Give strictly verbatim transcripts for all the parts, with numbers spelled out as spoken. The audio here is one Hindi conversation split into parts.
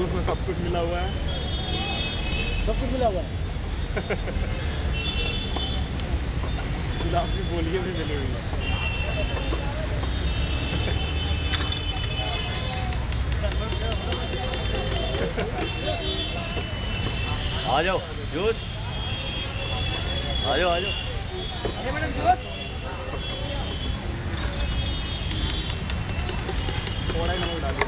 जूस में सब कुछ मिला हुआ है, सब कुछ मिला हुआ है। गुलाब की बोलियाँ भी मिली हुई है। आ जाओ जूस, आ जाओ आ जाओ। अरे मैडम जूस थोड़ा ही नमक डालिए।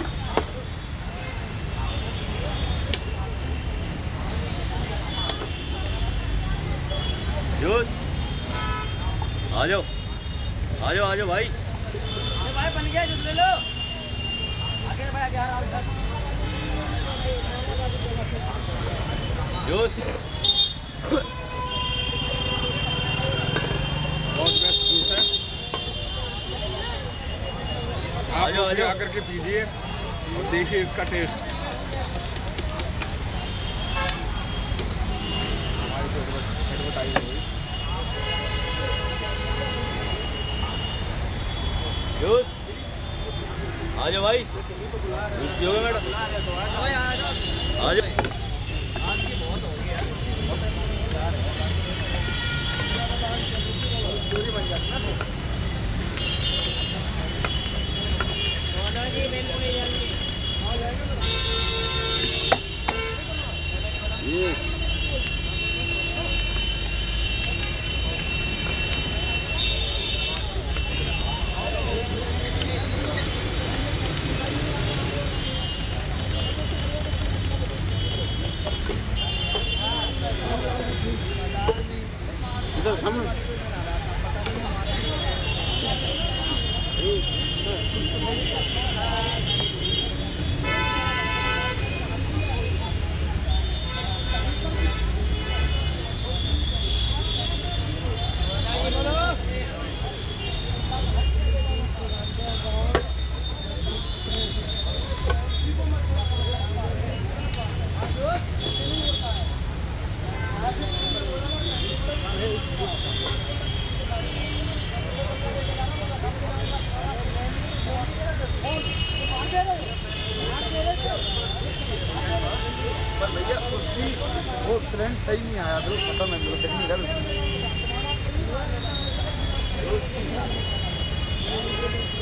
जूस आ जाओ आ जाओ आ जाओ भाई। अरे भाई बन गया, जूस ले लो। आगे भाई आगे आ रहा हूं। जूस बहुत बेस्ट जूस है, आप लोग भी आकर के पीजिए और देखिए इसका टेस्ट। हमारी एडवर्टाइज हो गई। जूस आ जाओ भाई, जूस पियोगे मैडम? आ जाओ। आज की बहुत हो गया दूरी बन जाती है ना। जी मैं पूरी जल्दी आ जाएगा ना। यस इधर सामने। भैया उसकी वो ट्रेंड सही नहीं आया, तो पता नहीं मुझे टेक्निकल।